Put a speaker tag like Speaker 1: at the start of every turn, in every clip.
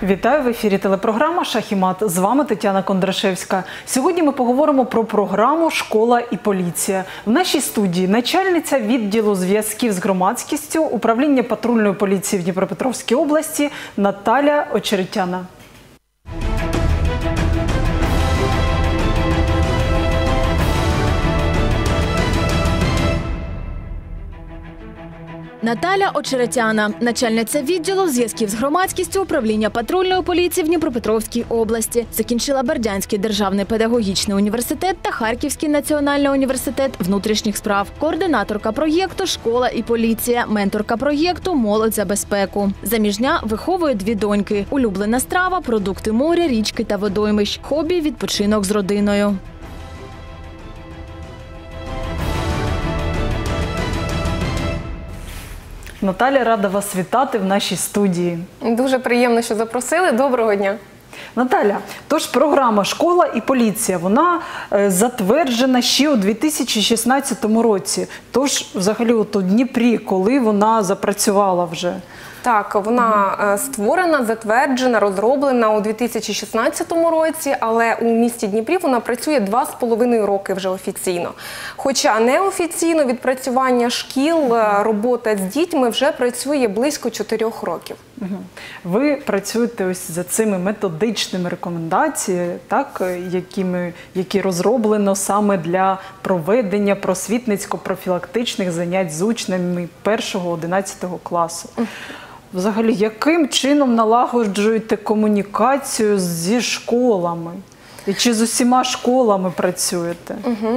Speaker 1: Вітаю, в ефірі телепрограма «Шах і мат». З вами Тетяна Кондрашевська. Сьогодні ми поговоримо про програму «Школа і поліція». В нашій студії начальниця відділу зв'язків з громадськістю Управління патрульної поліції в Дніпропетровській області Наталя Очеретяна.
Speaker 2: Наталя Очеретяна, начальниця відділу зв'язків з громадськістю Управління патрульної поліції в Дніпропетровській області. Закінчила Бердянський державний педагогічний університет та Харківський національний університет внутрішніх справ. Координаторка проєкту «Школа і поліція», менторка проєкту «Молодь за безпеку». Заміжня виховує 2 доньки. Улюблена страва – продукти моря, річки та водоймищ. Хобі – відпочинок з родиною.
Speaker 1: Наталя, рада вас вітати в нашій студії.
Speaker 3: Дуже приємно, що запросили. Доброго дня.
Speaker 1: Наталя, тож програма «Школа і поліція», вона затверджена ще у 2016 році. Тож, взагалі, от у Дніпрі, коли вона запрацювала вже?
Speaker 3: Так, вона створена, затверджена, розроблена у 2016 році, але у місті Дніпрі вона працює 2,5 роки вже офіційно. Хоча неофіційно відпрацювання шкіл, робота з дітьми вже працює близько 4 років.
Speaker 1: Ви працюєте ось за цими методичними рекомендаціями, так, які розроблено саме для проведення просвітницько-профілактичних занять з учнями 1-11 класу. Взагалі, яким чином налагоджуєте комунікацію зі школами? І чи з усіма школами працюєте?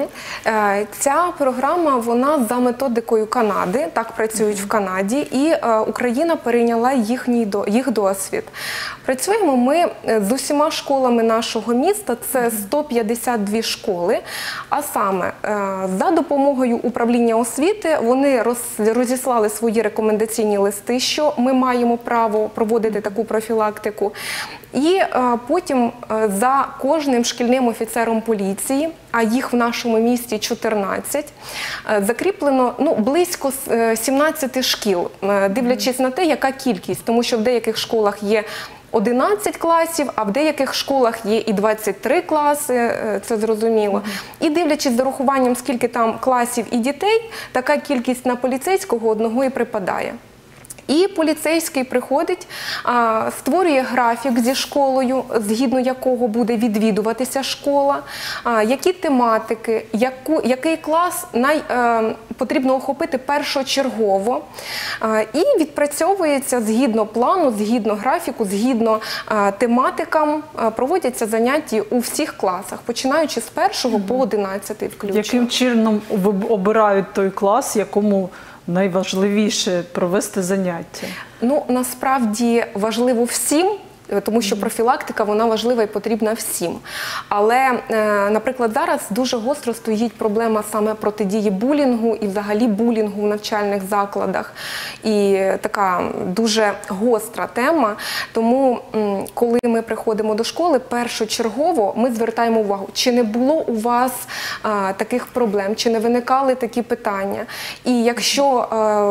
Speaker 3: Ця програма, вона за методикою Канади, так працюють в Канаді, і Україна перейняла їх досвід. Працюємо ми з усіма школами нашого міста, це 152 школи, а саме за допомогою управління освіти вони розіслали свої рекомендаційні листи, що ми маємо право проводити таку профілактику. І потім за кожним шкільним офіцером поліції, а їх в нашому місті 14, закріплено близько 17 шкіл, дивлячись на те, яка кількість, тому що в деяких школах є 11 класів, а в деяких школах є і 23 класи, це зрозуміло. І дивлячись за рахуванням, скільки там класів і дітей, така кількість на поліцейського одного і припадає. І поліцейський приходить, створює графік зі школою, згідно якого буде відвідуватися школа, які тематики, який клас потрібно охопити першочергово. І відпрацьовується згідно плану, згідно графіку, згідно тематикам, проводяться заняття у всіх класах, починаючи з 1 по 11 включно.
Speaker 1: Яким чином обирають той клас, якому найважливіше провести заняття?
Speaker 3: Насправді важливо всім, тому що профілактика, вона важлива і потрібна всім. Але, наприклад, зараз дуже гостро стоїть проблема саме протидії булінгу і взагалі булінгу в навчальних закладах. І така дуже гостра тема. Тому, коли ми приходимо до школи, першочергово ми звертаємо увагу, чи не було у вас таких проблем, чи не виникали такі питання. І якщо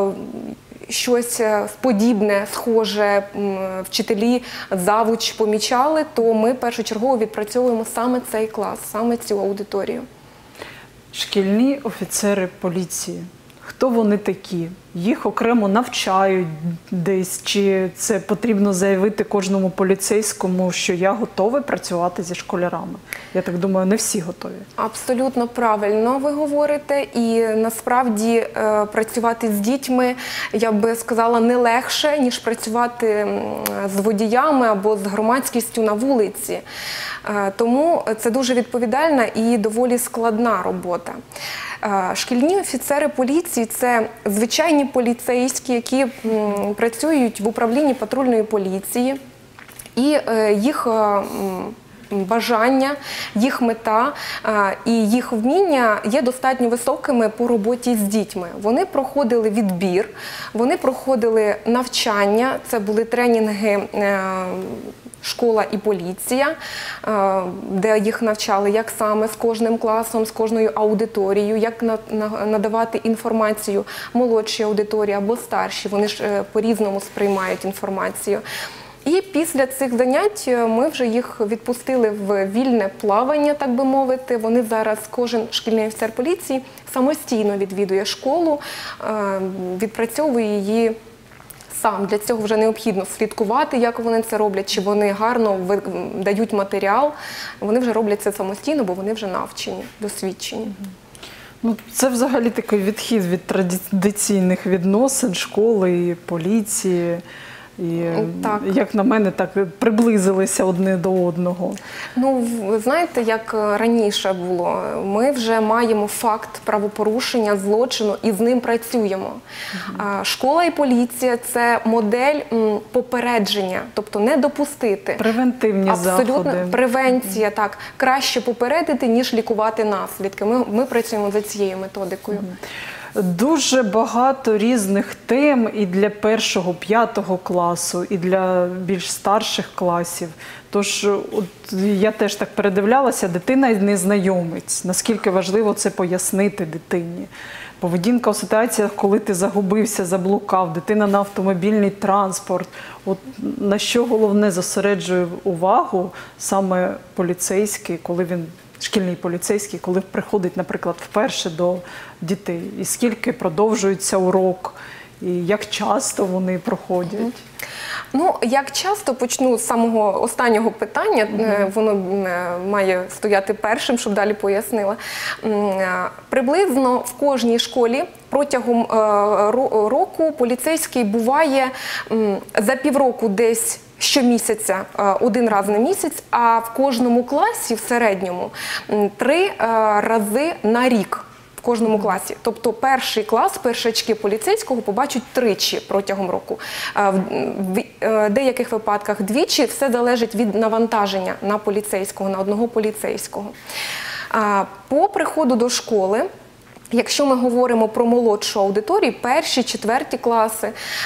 Speaker 3: щось подібне, схоже, вчителі, завуч помічали, то ми першочергово відпрацьовуємо саме цей клас, саме цю аудиторію.
Speaker 1: Шкільні офіцери поліції. Хто вони такі? Їх окремо навчають десь? Чи це потрібно заявити кожному поліцейському, що я готовий працювати зі школярами? Я так думаю, не всі готові.
Speaker 3: Абсолютно правильно ви говорите. І насправді працювати з дітьми, я би сказала, не легше, ніж працювати з водіями або з громадськістю на вулиці. Тому це дуже відповідальна і доволі складна робота. Шкільні офіцери поліції – це звичайні поліцейські, які працюють в управлінні патрульної поліції, і їх бажання, їх мета і їх вміння є достатньо високими по роботі з дітьми. Вони проходили відбір, вони проходили навчання, це були тренінги «Школа і поліція», де їх навчали, як саме з кожним класом, з кожною аудиторією, як надавати інформацію молодшій аудиторії або старшій. Вони ж по-різному сприймають інформацію. І після цих занять ми вже їх відпустили в вільне плавання, так би мовити. Вони зараз, кожен шкільний офіцер поліції самостійно відвідує школу, відпрацьовує її сам. Для цього вже необхідно слідкувати, як вони це роблять, чи вони гарно дають матеріал. Вони вже роблять це самостійно, бо вони вже навчені, досвідчені.
Speaker 1: Ну, це взагалі такий відхід від традиційних відносин школи і поліції. І,
Speaker 3: так,
Speaker 1: як на мене, так приблизилися одне до одного.
Speaker 3: Ну, ви знаєте, як раніше було, ми вже маємо факт правопорушення, злочину і з ним працюємо. Школа і поліція – це модель попередження, тобто не допустити.
Speaker 1: Превентивні заходи.
Speaker 3: Абсолютно, превенція, так. Краще попередити, ніж лікувати наслідки. Ми працюємо за цією методикою.
Speaker 1: Дуже багато різних тем і для 1-5 класу, і для більш старших класів. Тож, от я теж так передивлялася, дитина і незнайомець. Наскільки важливо це пояснити дитині. Поведінка у ситуаціях, коли ти загубився, заблукав, дитина на автомобільний транспорт. От на що головне зосереджує увагу саме поліцейський, коли він шкільний поліцейський, коли приходить, наприклад, вперше до дітей? І скільки продовжується урок, і як часто вони проходять?
Speaker 3: Ну, як часто, почну з самого останнього питання, воно має стояти першим, щоб далі пояснила. Приблизно в кожній школі протягом року поліцейський буває за півроку десь щомісяця, один раз на місяць, а в кожному класі в середньому 3 рази на рік. В кожному класі. Тобто перший клас, першачки поліцейського побачать 3 протягом року. В деяких випадках 2, все залежить від навантаження на поліцейського, на одного поліцейського. По приходу до школи, якщо ми говоримо про молодшу аудиторію, 1-4 класи,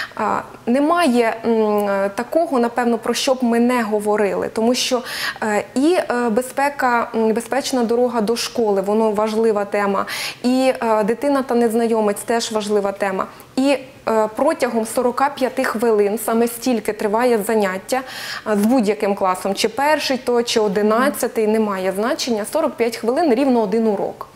Speaker 3: немає такого, напевно, про що б ми не говорили. Тому що і безпечна дорога до школи, воно важлива тема, і дитина та незнайомець теж важлива тема. І протягом 45 хвилин саме стільки триває заняття з будь-яким класом, чи 1-й то, чи 11-й, немає значення, 45 хвилин рівно 1 урок.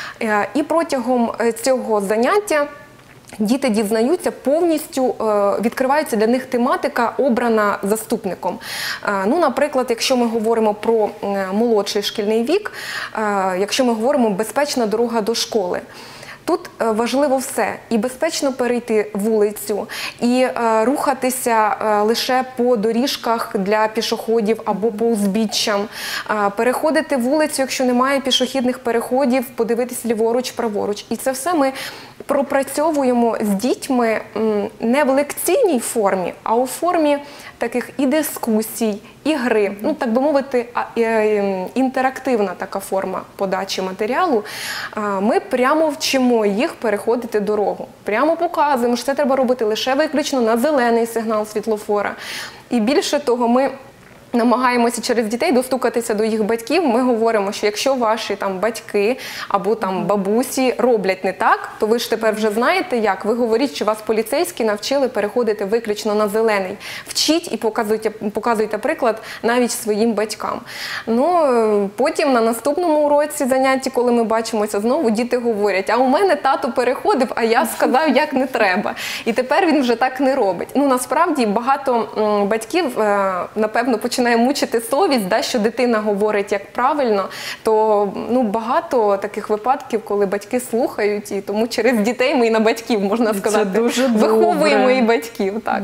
Speaker 3: І протягом цього заняття діти дізнаються повністю, відкривається для них тематика, обрана заступником. Ну, наприклад, якщо ми говоримо про молодший шкільний вік, якщо ми говоримо «Безпечна дорога до школи». Тут важливо все – і безпечно перейти вулицю, і рухатися лише по доріжках для пішоходів або по узбіччям, переходити вулицю, якщо немає пішохідних переходів, подивитися ліворуч, праворуч. І це все ми пропрацьовуємо з дітьми не в лекційній формі, а у формі таких і дискусій, і гри. Ну, так би мовити, інтерактивна така форма подачі матеріалу. Ми прямо вчимо їх переходити дорогу. Прямо показуємо, що це треба робити лише виключно на зелений сигнал світлофора. І більше того, ми намагаємося через дітей достукатися до їх батьків. Ми говоримо, що якщо ваші батьки або бабусі роблять не так, то ви ж тепер вже знаєте як. Ви говоріть, що вас поліцейські навчили переходити виключно на зелений. Вчіть і показуйте приклад навіть своїм батькам. Ну, потім на наступному уроці занятті, коли ми бачимося знову, діти говорять, а у мене тато переходив, а я сказав, як не треба. І тепер він вже так не робить. Ну, насправді, багато батьків, напевно, починає мучити совість, що дитина говорить як правильно, то багато таких випадків, коли батьки слухають, і тому через дітей ми і на батьків, можна сказати, виховуємо і батьків. Так.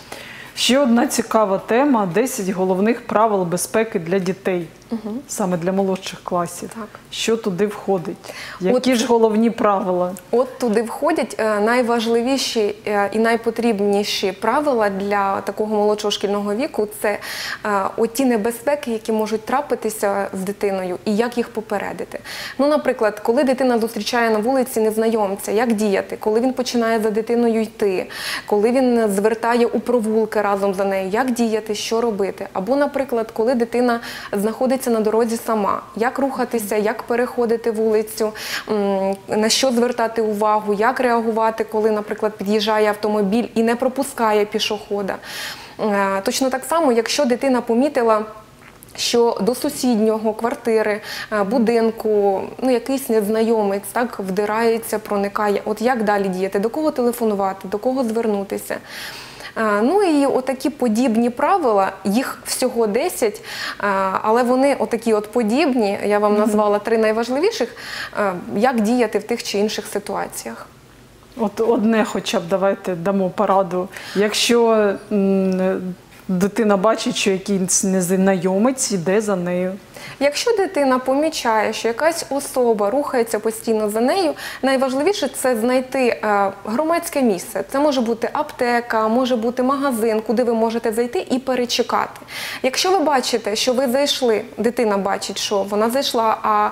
Speaker 1: Ще одна цікава тема – 10 головних правил безпеки для дітей, саме для молодших класів.
Speaker 3: Так.
Speaker 1: Що туди входить? Які ж головні правила?
Speaker 3: От туди входять найважливіші і найпотрібніші правила для такого молодшого шкільного віку – це ті небезпеки, які можуть трапитися з дитиною, і як їх попередити. Ну, наприклад, коли дитина зустрічає на вулиці незнайомця, як діяти? Коли він починає за дитиною йти? Коли він звертає у провулки разом за нею? Як діяти? Що робити? Або, наприклад, коли дитина знаходиться знаходиться на дорозі сама, як рухатися, як переходити вулицю, на що звертати увагу, як реагувати, коли, наприклад, під'їжджає автомобіль і не пропускає пішохода. Точно так само, якщо дитина помітила, що до сусіднього квартири, будинку, якийсь незнайомець так вдирається, проникає. От як далі діяти? До кого телефонувати? До кого звернутися? Ну і отакі подібні правила, їх всього 10, але вони отакі от подібні, я вам назвала 3 найважливіших, як діяти в тих чи інших ситуаціях.
Speaker 1: От одне хоча б давайте дамо пораду. Якщо дитина бачить, що якийсь незнайомець йде за нею.
Speaker 3: Якщо дитина помічає, що якась особа рухається постійно за нею, найважливіше – це знайти громадське місце. Це може бути аптека, може бути магазин, куди ви можете зайти і перечекати. Якщо ви бачите, що ви зайшли, дитина бачить, що вона зайшла, а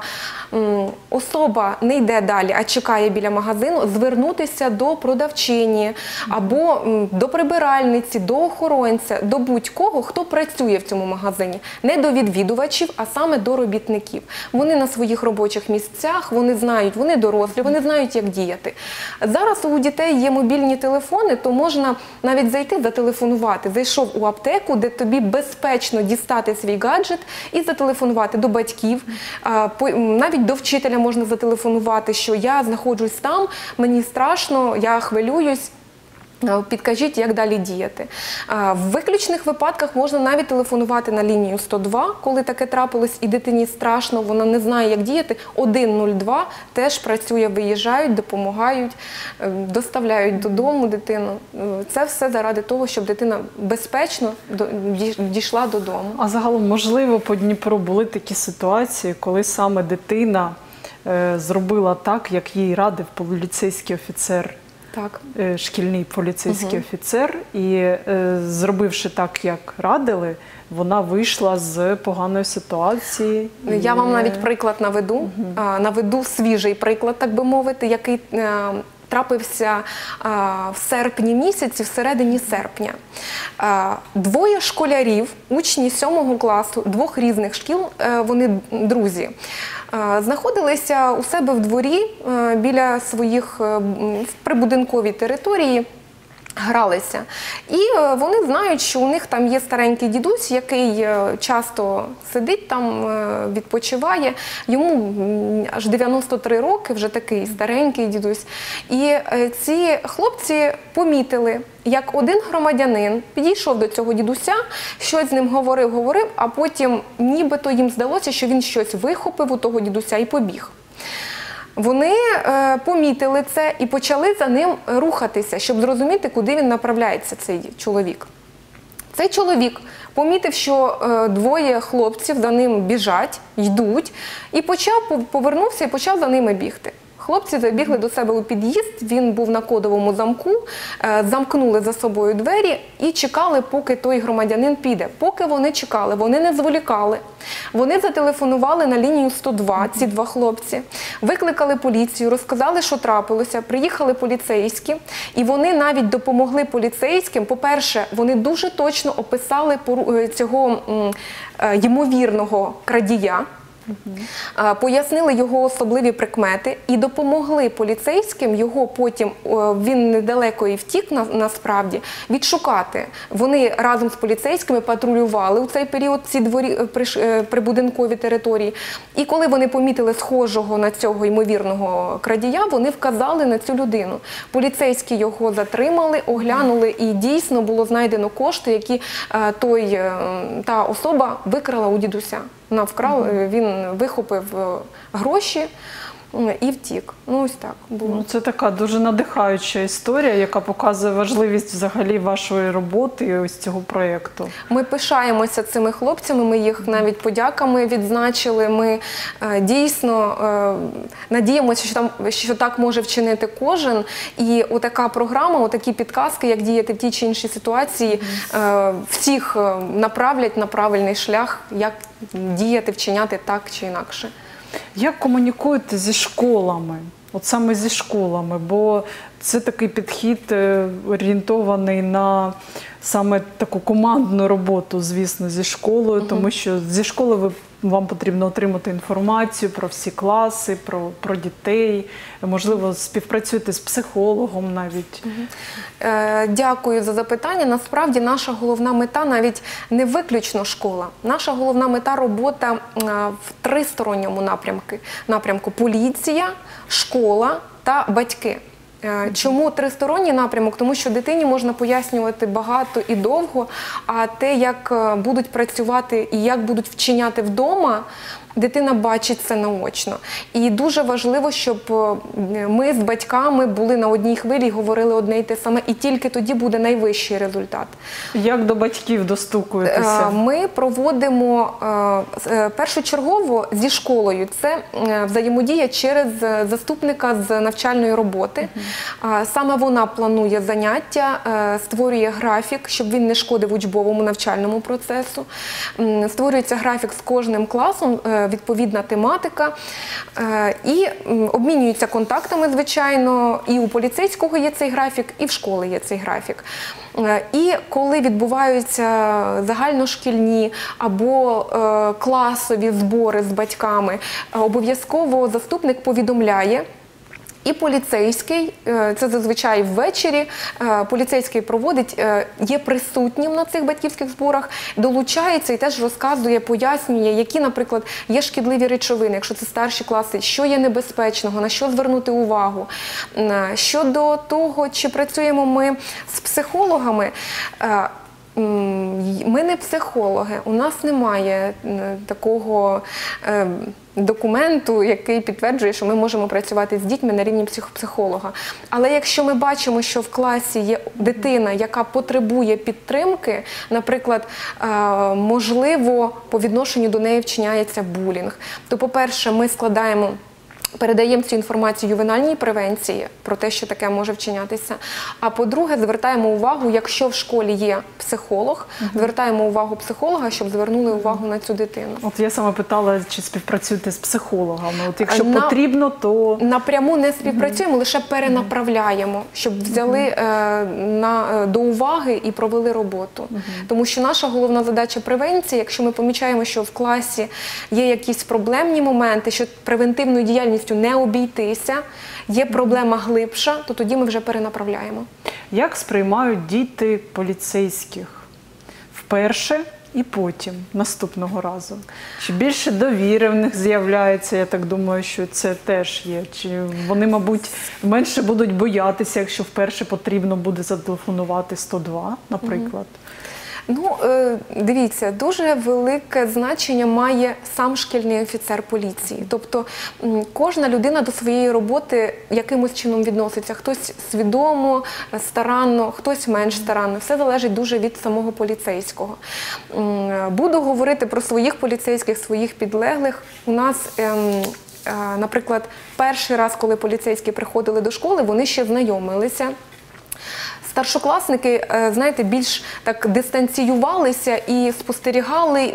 Speaker 3: особа не йде далі, а чекає біля магазину, звернутися до продавчині або до прибиральниці, до охоронця, до будь-кого, хто працює в цьому магазині. Не до відвідувачів, а саме до робітників. Вони на своїх робочих місцях, вони знають, вони дорослі, вони знають, як діяти. Зараз у дітей є мобільні телефони, то можна навіть зайти, зателефонувати. Зайшов у аптеку, де тобі безпечно дістати свій гаджет і зателефонувати до батьків. Навіть до вчителя можна зателефонувати, що я знаходжусь там, мені страшно, я хвилююсь. Підкажіть, як далі діяти. В виключних випадках можна навіть телефонувати на лінію 102, коли таке трапилось і дитині страшно, вона не знає, як діяти. 102 теж працює, виїжджають, допомагають, доставляють додому дитину. Це все заради того, щоб дитина безпечно дійшла додому.
Speaker 1: А загалом, можливо, по Дніпру були такі ситуації, коли саме дитина зробила так, як їй радив поліцейський офіцер?
Speaker 3: Так.
Speaker 1: Шкільний поліцейський офіцер, і зробивши так, як радили, вона вийшла з поганої ситуації.
Speaker 3: Я вам навіть приклад наведу. Наведу свіжий приклад, так би мовити, який трапився в серпні місяці, в середині серпня. 2 школярів, учні 7 класу, 2 різних шкіл, вони друзі, знаходилися у себе в дворі біля своїх прибудинковій території, гралися. І вони знають, що у них там є старенький дідусь, який часто сидить там, відпочиває. Йому аж 93 роки, вже такий старенький дідусь. І ці хлопці помітили, як один громадянин підійшов до цього дідуся, щось з ним говорив, а потім нібито їм здалося, що він щось вихопив у того дідуся і побіг. Вони помітили це і почали за ним рухатися, щоб зрозуміти, куди він направляється, цей чоловік. Цей чоловік помітив, що 2 хлопців за ним біжать, йдуть, і повернувся і почав за ними бігти. Хлопці забігли до себе у під'їзд, він був на кодовому замку, замкнули за собою двері і чекали, поки той громадянин піде. Поки вони чекали, вони не зволікали. Вони зателефонували на лінію 102, ці 2 хлопці, викликали поліцію, розказали, що трапилося, приїхали поліцейські, і вони навіть допомогли поліцейським. По-перше, вони дуже точно описали цього ймовірного крадія, пояснили його особливі прикмети і допомогли поліцейським його потім, він недалеко і втік насправді, відшукати. Вони разом з поліцейськими патрулювали у цей період ці прибудинкові території. І коли вони помітили схожого на цього ймовірного крадія, вони вказали на цю людину. Поліцейські його затримали, оглянули і дійсно було знайдено кошти, які та особа викрала у дідуся. Він вихопив гроші і втік. Ось так було.
Speaker 1: Це така дуже надихаюча історія, яка показує важливість взагалі вашої роботи і ось цього проєкту.
Speaker 3: Ми пишаємося цими хлопцями, ми їх навіть подяками відзначили. Ми дійсно надіємося, що так може вчинити кожен. І отака програма, отакі підказки, як діяти в тій чи іншій ситуації, всіх направлять на правильний шлях, як діяти, вчиняти так чи інакше.
Speaker 1: Як комунікуєте зі школами? От саме зі школами, бо це такий підхід орієнтований на саме таку командну роботу, звісно, зі школою, тому що зі школи ви вам потрібно отримати інформацію про всі класи, про дітей, можливо, співпрацюєте з психологом навіть.
Speaker 3: Дякую за запитання. Насправді наша головна мета навіть не виключно школа. Наша головна мета – робота в тристоронньому напрямку – поліція, школа та батьки. Чому тристоронній напрямок? Тому що дитині можна пояснювати багато і довго, а те, як будуть працювати і як будуть вчиняти вдома, дитина бачить це наочно. І дуже важливо, щоб ми з батьками були на одній хвилі і говорили одне і те саме, і тільки тоді буде найвищий результат.
Speaker 1: Як до батьків достукуєтеся?
Speaker 3: Ми проводимо першочергово зі школою. Це взаємодія через заступника з навчальної роботи. Саме вона планує заняття, створює графік, щоб він не шкодив учбовому навчальному процесу. Створюється графік з кожним класом, відповідна тематика, і обмінюються контактами, звичайно, і у поліцейського є цей графік, і в школи є цей графік. І коли відбуваються загальношкільні або класові збори з батьками, обов'язково заступник повідомляє, і поліцейський, це зазвичай ввечері, поліцейський проводить, є присутнім на цих батьківських зборах, долучається і теж розказує, пояснює, які, наприклад, є шкідливі речовини, якщо це старші класи, що є небезпечного, на що звернути увагу. Щодо того, чи працюємо ми з психологами, ми не психологи, у нас немає такого документу, який підтверджує, що ми можемо працювати з дітьми на рівні психолога. Але якщо ми бачимо, що в класі є дитина, яка потребує підтримки, наприклад, можливо, по відношенню до неї вчиняється булінг, то, по-перше, ми передаємо цю інформацію ювенальній превенції про те, що таке може вчинятися. А по-друге, звертаємо увагу, якщо в школі є психолог, звертаємо увагу психолога, щоб звернули увагу на цю дитину.
Speaker 1: От я саме питала, чи співпрацюєте з психологами. От якщо потрібно, то...
Speaker 3: Напряму не співпрацюємо, лише перенаправляємо, щоб взяли до уваги і провели роботу. Тому що наша головна задача превенції, якщо ми помічаємо, що в класі є якісь проблемні моменти, що превентивною діяльністю не обійтися, є проблема глибша, то тоді ми вже перенаправляємо.
Speaker 1: Як сприймають діти поліцейських вперше і потім, наступного разу? Чи більше довіри в них з'являється? Я так думаю, що це теж є. Чи вони, мабуть, менше будуть боятися, якщо вперше потрібно буде зателефонувати 102, наприклад?
Speaker 3: Ну, дивіться, дуже велике значення має сам шкільний офіцер поліції. Тобто кожна людина до своєї роботи якимось чином відноситься. Хтось свідомо, старанно, хтось менш старанно. Все залежить дуже від самого поліцейського. Буду говорити про своїх поліцейських, своїх підлеглих. У нас... Наприклад, перший раз, коли поліцейські приходили до школи, вони ще знайомилися. Старшокласники, знаєте, більш так дистанціювалися і спостерігали,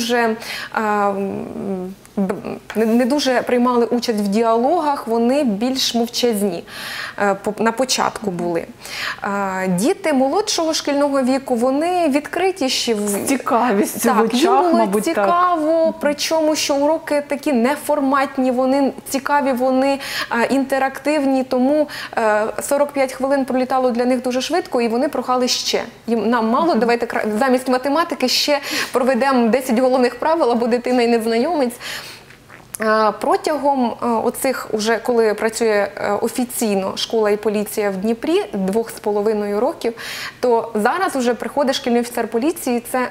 Speaker 3: не дуже приймали участь в діалогах, вони більш мовчазні на початку були. Діти молодшого шкільного віку, вони відкритіші.
Speaker 1: З цікавістю в очах, мабуть, так.
Speaker 3: Цікаво, причому, що уроки такі неформатні, вони цікаві, вони інтерактивні, тому 45 хвилин пролітало для них дуже швидко, і вони прохали ще. Нам мало, давайте замість математики ще проведемо 10 головних правил, або дитина і незнайомець. Протягом оцих, уже коли працює офіційно школа і поліція в Дніпрі, 2,5 років, то зараз вже приходить шкільний офіцер поліції, це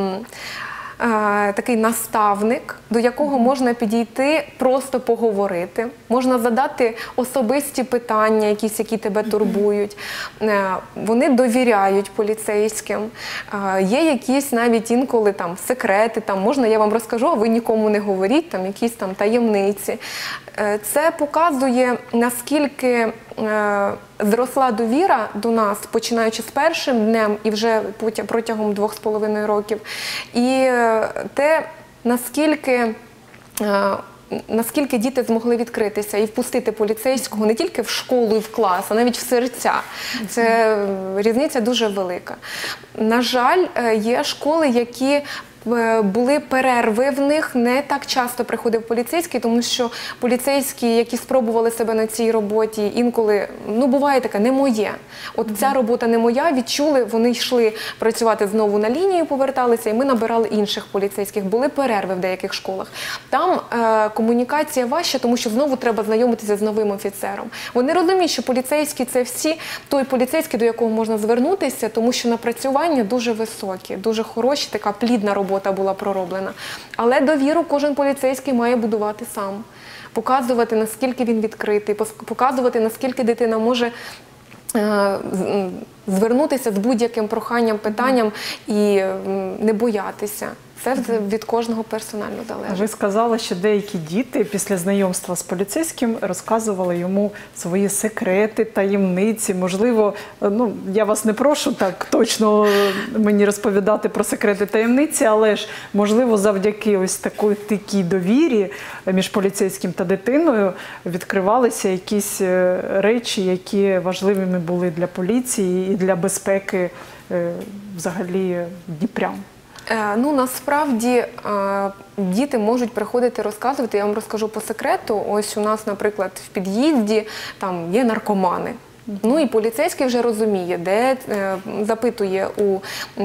Speaker 3: такий наставник, до якого можна підійти, просто поговорити. Можна задати особисті питання, якісь, які тебе турбують. Вони довіряють поліцейським. Є якісь навіть інколи там секрети, там можна, я вам розкажу, а ви нікому не говоріть, там якісь там таємниці. Це показує, наскільки зросла довіра до нас, починаючи з першим днем і вже протягом 2,5 років. І те, наскільки діти змогли відкритися і впустити поліцейського не тільки в школу і в клас, а навіть в серця. Це різниця дуже велика. На жаль, є школи, які були перерви в них, не так часто приходив поліцейський, тому що поліцейські, які спробували себе на цій роботі, інколи, ну буває таке, не моє. От ця робота не моя, відчули, вони йшли працювати знову на лінію, поверталися, і ми набирали інших поліцейських. Були перерви в деяких школах. Там комунікація важча, тому що знову треба знайомитися з новим офіцером. Вони розуміють, що поліцейські – це всі той поліцейський, до якого можна звернутися, тому що напрацювання дуже високі, дуже хороші, така плідна робота була пророблена. Але довіру кожен поліцейський має будувати сам. Показувати, наскільки він відкритий, показувати, наскільки дитина може звернутися з будь-яким проханням, питанням і не боятися. Це від кожного персонально залежить.
Speaker 1: Ви сказали, що деякі діти після знайомства з поліцейським розказували йому свої секрети, таємниці. Можливо, ну, я вас не прошу так точно мені розповідати про секрети, таємниці, але ж, можливо, завдяки ось такій довірі між поліцейським та дитиною відкривалися якісь речі, які важливими були для поліції і для безпеки взагалі дніпрян.
Speaker 3: Ну, насправді, діти можуть приходити розказувати, я вам розкажу по секрету. Ось у нас, наприклад, в під'їзді там є наркомани. Ну і поліцейський вже розуміє, де запитує у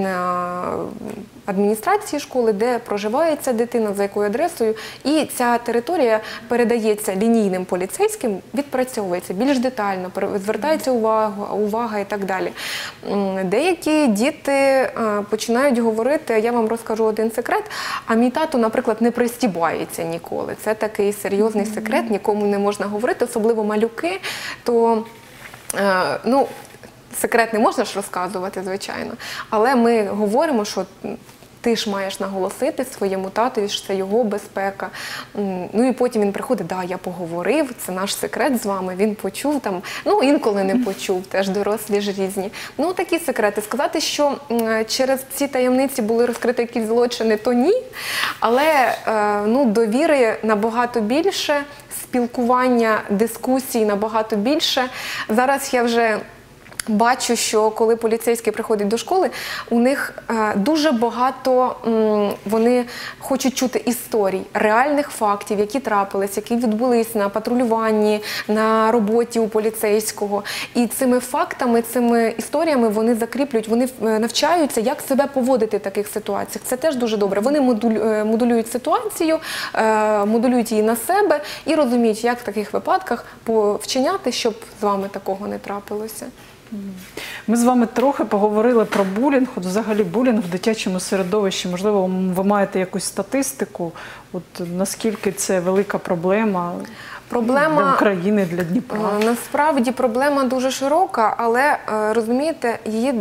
Speaker 3: адміністрації школи, де проживає ця дитина, за якою адресою, і ця територія передається лінійним поліцейським, відпрацьовується більш детально, звертається увага і так далі. Деякі діти починають говорити, я вам розкажу один секрет, а мій тато, наприклад, не пристібається ніколи. Це такий серйозний секрет, нікому не можна говорити, особливо малюки, то ну, секрет не можна ж розказувати, звичайно, але ми говоримо, що ти ж маєш наголосити своєму татові, що це його безпека. Ну і потім він приходить, да, я поговорив, це наш секрет з вами, він почув там, ну інколи не почув, теж дорослі ж різні. Ну такі секрети. Сказати, що через ці таємниці були розкриті якісь злочини, то ні, але ну, довіри набагато більше, спілкування, дискусій набагато більше. Зараз я вже бачу, що коли поліцейський приходить до школи, у них дуже багато, вони хочуть чути історій, реальних фактів, які трапились, які відбулись на патрулюванні, на роботі у поліцейського. І цими фактами, цими історіями вони закріплюють, вони навчаються, як себе поводити в таких ситуаціях. Це теж дуже добре. Вони модулюють ситуацію, модулюють її на себе і розуміють, як в таких випадках вчиняти, щоб з вами такого не трапилося.
Speaker 1: Ми з вами трохи поговорили про булінг, от взагалі булінг в дитячому середовищі. Можливо, ви маєте якусь статистику, от наскільки це велика проблема для України, для Дніпра?
Speaker 3: Насправді проблема дуже широка, але, розумієте,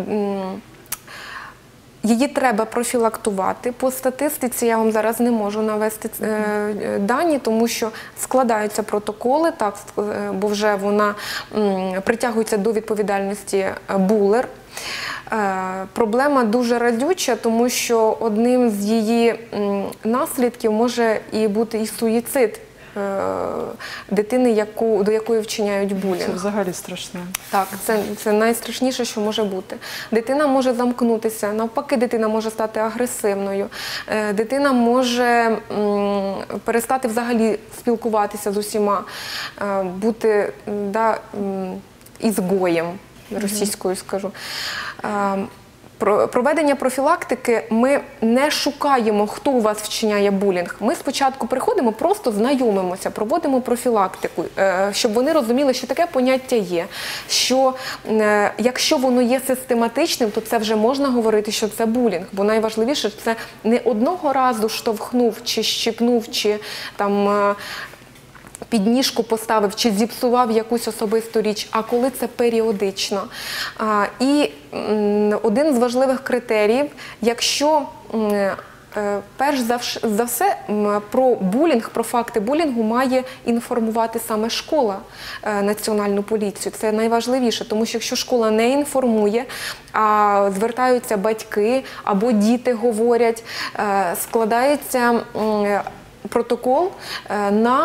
Speaker 3: її треба профілактувати. По статистиці я вам зараз не можу навести дані, тому що складаються протоколи, так, бо вже вона притягується до відповідальності булер. Проблема дуже радюча, тому що одним з її наслідків може і бути і суїцид дитини, до якої вчиняють булінг.
Speaker 1: Це взагалі страшне.
Speaker 3: Так, це найстрашніше, що може бути. Дитина може замкнутися, навпаки, дитина може стати агресивною, дитина може перестати взагалі спілкуватися з усіма, бути ізгоєм, російською скажу. Проведення профілактики ми не шукаємо, хто у вас вчиняє булінг. Ми спочатку приходимо, просто знайомимося, проводимо профілактику, щоб вони розуміли, що таке поняття є, що якщо воно є систематичним, то це вже можна говорити, що це булінг. Бо найважливіше, це не одного разу штовхнув, чи щипнув, чи там підніжку поставив, чи зіпсував якусь особисту річ, а коли це періодично. І один з важливих критеріїв, якщо перш за все про булінг, про факти булінгу має інформувати саме школа, Національну поліцію. Це найважливіше, тому що якщо школа не інформує, а звертаються батьки або діти говорять, складається протокол на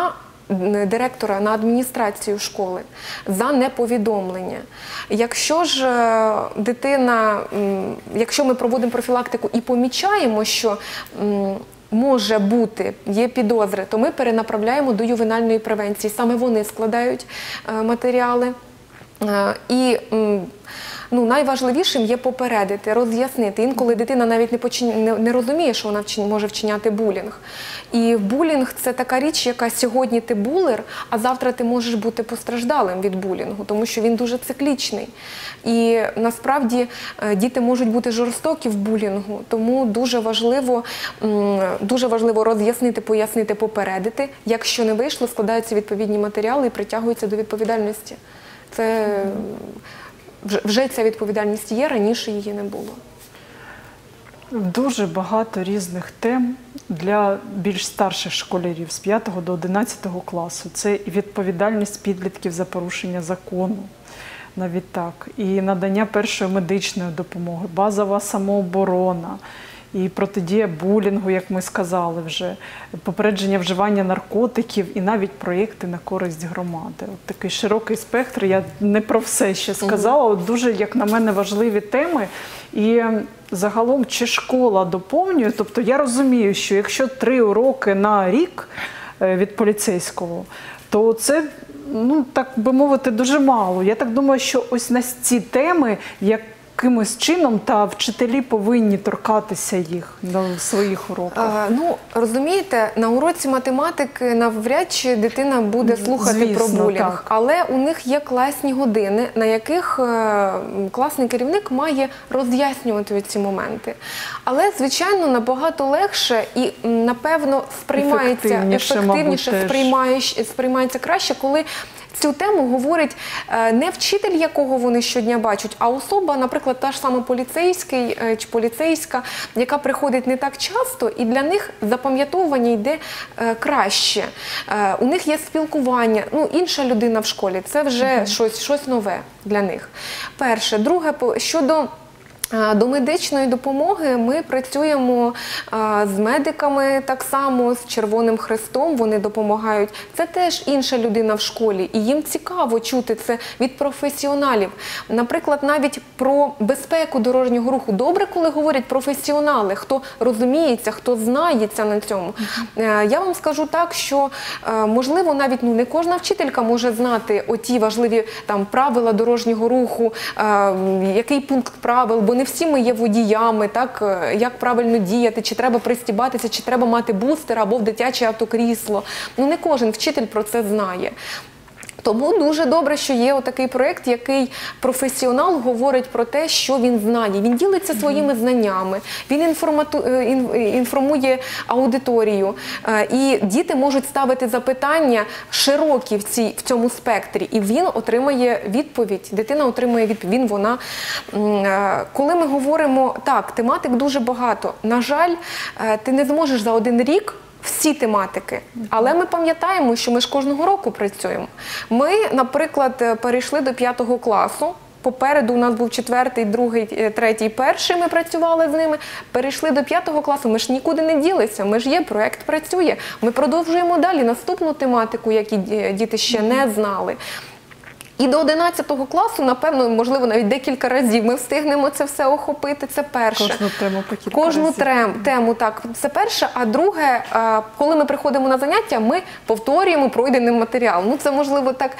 Speaker 3: директора на адміністрацію школи за неповідомлення. Якщо ж дитина, якщо ми проводимо профілактику і помічаємо, що може бути, є підозри, то ми перенаправляємо до ювенальної превенції. Саме вони складають матеріали. І найважливішим є попередити, роз'яснити. Інколи дитина навіть не розуміє, що вона може вчиняти булінг. І булінг – це така річ, яка сьогодні ти булер, а завтра ти можеш бути постраждалим від булінгу, тому що він дуже циклічний. І насправді діти можуть бути жорстокі в булінгу, тому дуже важливо роз'яснити, пояснити, попередити. Якщо не вийшло, складаються відповідні матеріали і притягуються до відповідальності. Вже ця відповідальність є, раніше її не було.
Speaker 1: Дуже багато різних тем для більш старших школярів з 5 до 11 класу. Це і відповідальність підлітків за порушення закону, навіть так, і надання першої медичної допомоги, базова самооборона, і протидія булінгу, як ми сказали вже, попередження вживання наркотиків і навіть проєкти на користь громади. От такий широкий спектр, я не про все ще сказала, от дуже, як на мене, важливі теми. І загалом, чи школа доповнює, тобто я розумію, що якщо 3 уроки на рік від поліцейського, то це, так би мовити, дуже мало. Я так думаю, що ось на ці теми, якимось чином, та вчителі повинні торкатися їх на своїх уроках.
Speaker 3: Розумієте, на уроці математики навряд чи дитина буде слухати про булінг.
Speaker 1: Так.
Speaker 3: Але у них є класні години, на яких класний керівник має роз'яснювати ці моменти. Але, звичайно, набагато легше і, напевно, сприймається краще, коли цю тему говорить не вчитель, якого вони щодня бачать, а особа, наприклад, та ж сама поліцейський чи поліцейська, яка приходить не так часто, і для них запам'ятовування йде краще. У них є спілкування, інша людина в школі, це вже щось нове для них. Перше. Друге, щодо медичної допомоги ми працюємо з медиками так само, з Червоним Хрестом, вони допомагають. Це теж інша людина в школі, і їм цікаво чути це від професіоналів. Наприклад, навіть про безпеку дорожнього руху. Добре, коли говорять професіонали, хто розуміється, хто знається на цьому. Я вам скажу так, що, можливо, навіть не кожна вчителька може знати оті важливі правила дорожнього руху, який пункт правил, бо не всі ми є водіями, так, як правильно діяти, чи треба пристібатися, чи треба мати бустер або в дитяче автокрісло. Не кожен вчитель про це знає. Тому дуже добре, що є отакий проєкт, який професіонал говорить про те, що він знає. Він ділиться своїми знаннями, він інформує аудиторію. І діти можуть ставити запитання широкі в цьому спектрі. І він отримає відповідь, дитина отримує відповідь, вона. Коли ми говоримо, так, тематик дуже багато. На жаль, ти не зможеш за один рік всі тематики. Але ми пам'ятаємо, що ми ж кожного року працюємо. Ми, наприклад, перейшли до 5 класу. Попереду у нас був 4-й, 2-й, 3-й, 1-й, ми працювали з ними. Перейшли до 5 класу, ми ж нікуди не ділися, ми ж є, проєкт працює. Ми продовжуємо далі наступну тематику, яку діти ще не знали. І до 11 класу, напевно, можливо, навіть декілька разів ми встигнемо це все охопити. Це перше.
Speaker 1: Кожну тему по кілька
Speaker 3: разів.
Speaker 1: Кожну
Speaker 3: тему, так. Це перше. А друге, коли ми приходимо на заняття, ми повторюємо пройдений матеріал. Це, можливо, так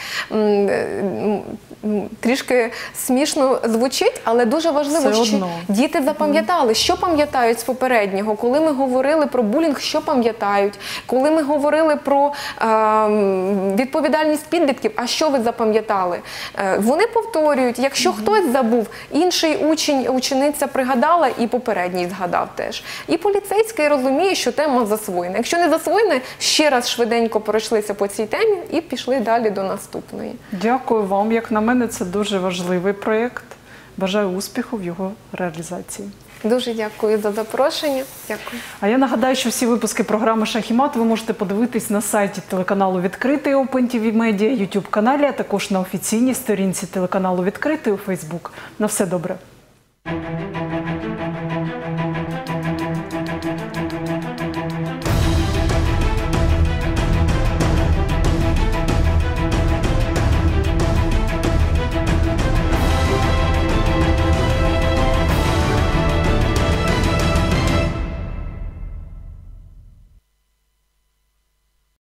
Speaker 3: трішки смішно звучить, але дуже важливо, що діти запам'ятали, що пам'ятають з попереднього. Коли ми говорили про булінг, що пам'ятають. Коли ми говорили про відповідальність підлітків, а що ви запам'ятали? Вони повторюють. Якщо хтось забув, інший учениця пригадала і попередній згадав теж. І поліцейський розуміє, що тема засвоєна. Якщо не засвоєна, ще раз швиденько пройшлися по цій темі і пішли далі до наступної.
Speaker 1: Дякую вам. Як на мене, це дуже важливий проєкт. Бажаю успіху в його реалізації.
Speaker 3: Дуже дякую за запрошення. Дякую.
Speaker 1: А я нагадаю, що всі випуски програми «Шах і мат» ви можете подивитись на сайті телеканалу «Відкритий» OpenTV Media, YouTube-каналі, а також на офіційній сторінці телеканалу «Відкритий» у Facebook. На все добре.